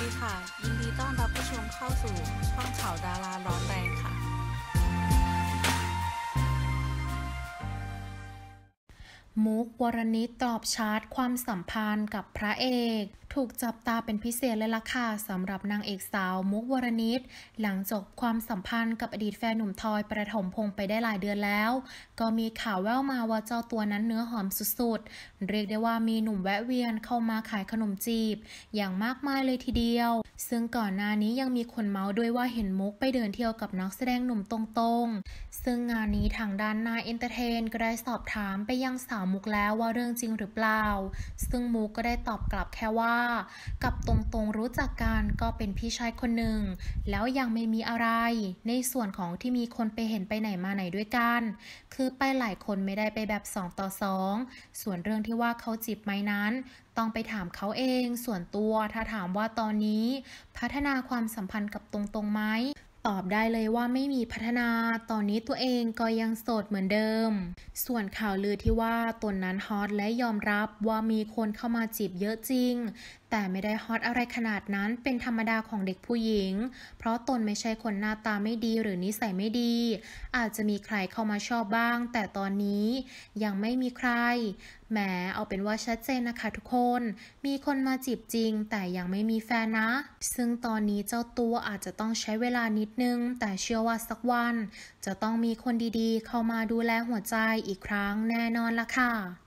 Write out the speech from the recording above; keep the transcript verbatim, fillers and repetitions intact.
ดีค่ะยินดีต้อนรับผู้ชมเข้าสู่ช่องข่าวดาราร้อนแรงค่ะมุกวรณิตตอบชาร์จความสัมพันธ์กับพระเอกถูกจับตาเป็นพิเศษเลยล่ะค่ะสำหรับนางเอกสาวมุกวรณิตหลังจบความสัมพันธ์กับอดีตแฟนหนุ่มทอยประถมพงษ์ไปได้หลายเดือนแล้วก็มีข่าวแว่วมาว่าเจ้าตัวนั้นเนื้อหอมสุดๆเรียกได้ว่ามีหนุ่มแวะเวียนเข้ามาขายขนมจีบอย่างมากมายเลยทีเดียวซึ่งก่อนหน้านี้ยังมีคนเมาส์ด้วยว่าเห็นมุกไปเดินเที่ยวกับนักแสดงหนุ่มตรงๆซึ่งงานนี้ทางด้านนายเอนเตอร์เทนก็ได้สอบถามไปยังสาวมุกแล้วว่าเรื่องจริงหรือเปล่าซึ่งมุกก็ได้ตอบกลับแค่ว่ากับตรงๆรู้จักกันก็เป็นพี่ชายคนหนึ่งแล้วยังไม่มีอะไรในส่วนของที่มีคนไปเห็นไปไหนมาไหนด้วยกันคือไปหลายคนไม่ได้ไปแบบสองต่อสองส่วนเรื่องที่ว่าเขาจีบไหมนั้นต้องไปถามเขาเองส่วนตัวถ้าถามว่าตอนนี้พัฒนาความสัมพันธ์กับตรงๆไหมตอบได้เลยว่าไม่มีพัฒนาตอนนี้ตัวเองก็ยังโสดเหมือนเดิมส่วนข่าวลือที่ว่าตนนั้นฮอตและยอมรับว่ามีคนเข้ามาจีบเยอะจริงแต่ไม่ได้ฮอตอะไรขนาดนั้นเป็นธรรมดาของเด็กผู้หญิงเพราะตนไม่ใช่คนหน้าตาไม่ดีหรือนิสัยไม่ดีอาจจะมีใครเข้ามาชอบบ้างแต่ตอนนี้ยังไม่มีใครแหมเอาเป็นว่าชัดเจนนะคะทุกคนมีคนมาจีบจริงแต่ยังไม่มีแฟนนะซึ่งตอนนี้เจ้าตัวอาจจะต้องใช้เวลานิดนึงแต่เชื่อว่าสักวันจะต้องมีคนดีๆเข้ามาดูแลหัวใจอีกครั้งแน่นอนละค่ะ